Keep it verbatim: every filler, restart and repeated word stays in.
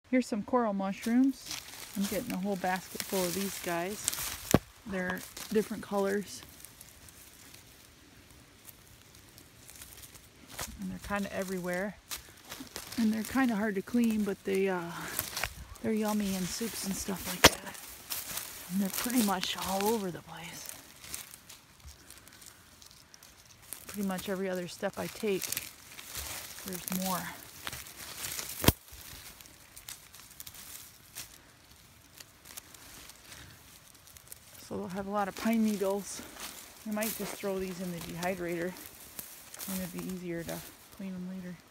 Here's some coral mushrooms. I'm getting a whole basket full of these guys. They're different colors. And they're kind of everywhere. And they're kind of hard to clean, but they, uh, they're yummy in soups and stuff like that. And they're pretty much all over the place. Pretty much every other step I take, there's more. So they'll have a lot of pine needles. I might just throw these in the dehydrator, and it'd be easier to clean them later.